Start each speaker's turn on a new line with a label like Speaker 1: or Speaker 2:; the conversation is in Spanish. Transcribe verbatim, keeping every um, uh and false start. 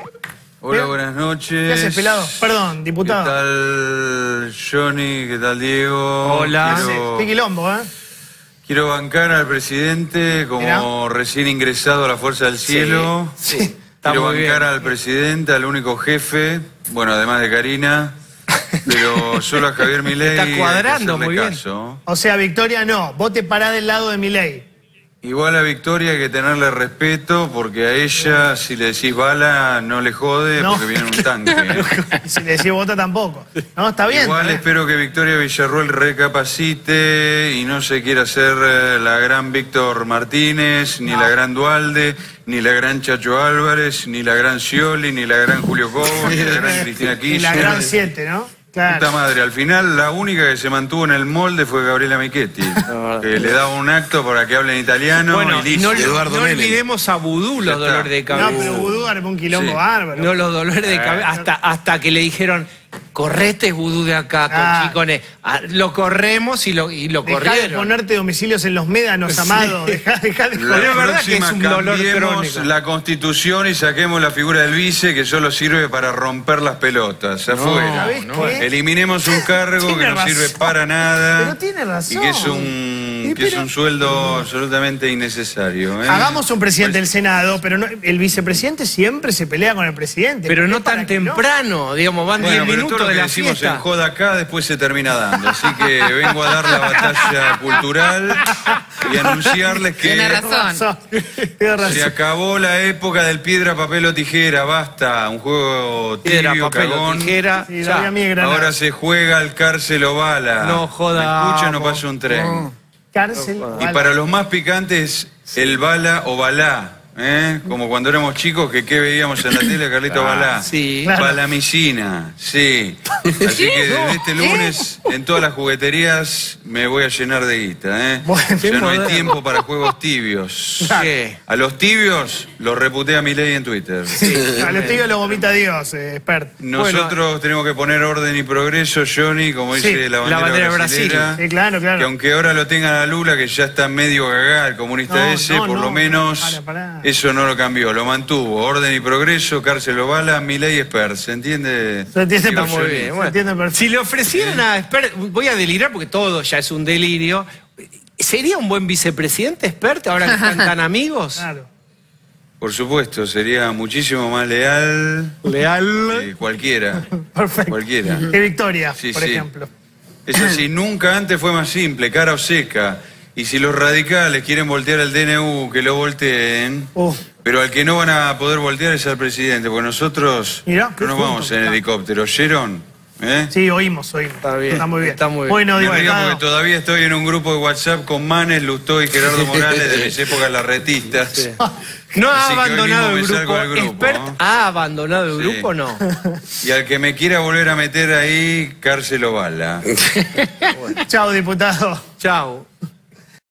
Speaker 1: Hola, buenas noches.
Speaker 2: ¿Qué haces, pelado? Perdón, diputado.
Speaker 1: ¿Qué tal, Johnny? ¿Qué tal, Diego?
Speaker 3: Hola.
Speaker 1: Quiero,
Speaker 2: Qué quilombo, ¿eh?
Speaker 1: quiero bancar al presidente como
Speaker 2: Mirá.
Speaker 1: recién ingresado a la Fuerza del Cielo.
Speaker 3: Sí, sí. Está
Speaker 1: Quiero
Speaker 3: muy
Speaker 1: bancar
Speaker 3: bien.
Speaker 1: al presidente, al único jefe, bueno, además de Karina, pero solo a Javier Milei.
Speaker 3: Está cuadrando
Speaker 1: hay que
Speaker 3: muy
Speaker 1: hacerle
Speaker 3: bien.
Speaker 1: caso.
Speaker 2: O sea, Victoria no. Vos te parás del lado de Milei.
Speaker 1: Igual a Victoria hay que tenerle respeto porque a ella, si le decís bala, no le jode
Speaker 2: No.
Speaker 1: porque viene un tanque. ¿eh?
Speaker 2: Y si le decís vota tampoco. No, está bien.
Speaker 1: Igual
Speaker 2: está bien.
Speaker 1: espero que Victoria Villarruel recapacite y no se quiera hacer eh, la gran Víctor Martínez, ni
Speaker 2: No.
Speaker 1: la gran Dualde, ni la gran Chacho Álvarez, ni la gran Scioli, ni la gran Julio Cobo, ni la gran Cristina
Speaker 2: Y
Speaker 1: Kirchner.
Speaker 2: la gran siete, ¿no?
Speaker 1: Puta
Speaker 2: Claro.
Speaker 1: madre, al final la única que se mantuvo en el molde fue Gabriela Michetti, que le daba un acto para que hable en italiano
Speaker 3: Bueno,
Speaker 1: y listo.
Speaker 3: no,
Speaker 4: Eduardo
Speaker 3: no
Speaker 4: Menem.
Speaker 3: olvidemos a Vudú
Speaker 1: Ya
Speaker 3: los
Speaker 1: está.
Speaker 3: dolores de
Speaker 2: No,
Speaker 3: cabeza.
Speaker 2: pero Vudú armó un quilombo
Speaker 1: Sí.
Speaker 2: bárbaro.
Speaker 3: No, los dolores de cabeza. Hasta, hasta que le dijeron, correte Vudú de acá,
Speaker 2: Ah.
Speaker 3: con Chicones. Ah, lo corremos y lo, y lo
Speaker 2: Dejá de
Speaker 3: corrieron.
Speaker 2: ponerte domicilios en los médanos, amado. Dejá, dejá de
Speaker 1: La
Speaker 2: joder.
Speaker 3: es verdad que es
Speaker 1: próxima
Speaker 3: un dolor
Speaker 1: cambiemos
Speaker 3: crónico.
Speaker 1: la Constitución y saquemos la figura del vice que solo sirve para romper las pelotas. Afuera.
Speaker 2: ¿Sabés qué?
Speaker 1: Eliminemos un cargo
Speaker 2: Tiene
Speaker 1: que no
Speaker 2: razón.
Speaker 1: sirve para nada.
Speaker 2: Pero tiene razón.
Speaker 1: Y que es un,
Speaker 2: Y
Speaker 1: que es
Speaker 2: pero-
Speaker 1: un sueldo absolutamente innecesario. ¿eh?
Speaker 2: Hagamos un presidente del Senado, pero no, el vicepresidente siempre se pelea con el presidente.
Speaker 3: Pero no
Speaker 2: Es para
Speaker 3: tan
Speaker 2: que no.
Speaker 3: temprano, digamos, van diez
Speaker 1: Bueno, pero todo
Speaker 3: minutos
Speaker 1: lo
Speaker 3: de
Speaker 1: que
Speaker 3: la
Speaker 1: decimos
Speaker 3: fiesta.
Speaker 1: en joda acá después se termina dando. Así que vengo a dar la batalla cultural y anunciarles que
Speaker 5: Tiene razón.
Speaker 2: Tiene razón.
Speaker 1: se acabó la época del piedra, papel o tijera. Basta, un juego
Speaker 3: Piedra,
Speaker 1: tibio,
Speaker 3: papel o
Speaker 1: cagón.
Speaker 3: tijera.
Speaker 2: Sí,
Speaker 3: ya.
Speaker 2: la mía es Granada.
Speaker 1: Ahora se juega al cárcel o bala.
Speaker 3: No joda.
Speaker 1: ¿Me escucha? No pasa un tren.
Speaker 2: Cárcel.
Speaker 1: Y
Speaker 2: bala.
Speaker 1: para los más picantes, el bala o balá. ¿eh? Como cuando éramos chicos, que qué veíamos en la tele, Carlito Balá.
Speaker 3: sí.
Speaker 2: Claro.
Speaker 1: Balamicina, sí. Así que desde este lunes, en todas las jugueterías, me voy a llenar de guita. ¿eh?
Speaker 2: Bueno,
Speaker 1: ya no hay
Speaker 3: moderno.
Speaker 1: tiempo para juegos tibios.
Speaker 3: ¿Qué?
Speaker 1: A los tibios los reputé a Milei en Twitter.
Speaker 2: A los tíos lo vomita Dios, eh, expert.
Speaker 1: Nosotros tenemos que poner orden y progreso, Johnny, como
Speaker 2: Sí,
Speaker 1: dice la
Speaker 3: la
Speaker 1: bandera,
Speaker 3: bandera de
Speaker 1: brasilera.
Speaker 3: Brasil.
Speaker 2: Sí, claro,
Speaker 1: Que
Speaker 2: claro.
Speaker 1: aunque ahora lo tengan a Lula, que ya está medio gagá, el comunista
Speaker 2: No,
Speaker 1: ese,
Speaker 2: no,
Speaker 1: por
Speaker 2: no,
Speaker 1: lo menos
Speaker 2: para, para.
Speaker 1: eso no lo cambió, lo mantuvo. Orden y progreso, cárcel o bala, Milei Expert, ¿se entiende?
Speaker 2: Se entiende
Speaker 1: Digo,
Speaker 2: perfecto.
Speaker 3: Muy bien,
Speaker 2: Se
Speaker 3: bueno.
Speaker 2: entiende perfecto.
Speaker 3: Si le ofrecieran a Expert, voy a delirar porque todo ya es un delirio. ¿Sería un buen vicepresidente Expert ahora que están tan amigos?
Speaker 2: Claro.
Speaker 1: Por supuesto, sería muchísimo más leal
Speaker 3: Leal.
Speaker 1: que cualquiera.
Speaker 2: Perfecto.
Speaker 1: Cualquiera.
Speaker 2: Que Victoria,
Speaker 1: Sí,
Speaker 2: por
Speaker 1: sí.
Speaker 2: ejemplo.
Speaker 1: Es así, nunca antes fue más simple, cara o seca. Y si los radicales quieren voltear el D N U, que lo volteen.
Speaker 2: Uh,
Speaker 1: Pero al que no van a poder voltear es al presidente, porque nosotros
Speaker 2: Mirá, qué
Speaker 1: no nos
Speaker 2: juntos
Speaker 1: vamos
Speaker 2: que
Speaker 1: en
Speaker 2: están.
Speaker 1: helicóptero. ¿Oyeron? ¿Eh?
Speaker 2: sí, oímos, oímos.
Speaker 3: Está bien,
Speaker 2: Está muy bien.
Speaker 3: está muy bien.
Speaker 2: Bueno,
Speaker 1: Me río
Speaker 2: diputado.
Speaker 1: porque todavía estoy en un grupo de WhatsApp con Manes, Lustó y Gerardo Morales de mis épocas larretistas.
Speaker 3: No ha
Speaker 1: Así que hoy
Speaker 3: abandonado el
Speaker 1: mismo me
Speaker 3: grupo.
Speaker 1: salgo del grupo,
Speaker 3: ¿Expert
Speaker 1: ¿no?
Speaker 3: ha abandonado el
Speaker 1: Sí.
Speaker 3: grupo o no?
Speaker 1: Y al que me quiera volver a meter ahí, cárcel o bala.
Speaker 2: Chao, diputado.
Speaker 3: Chao.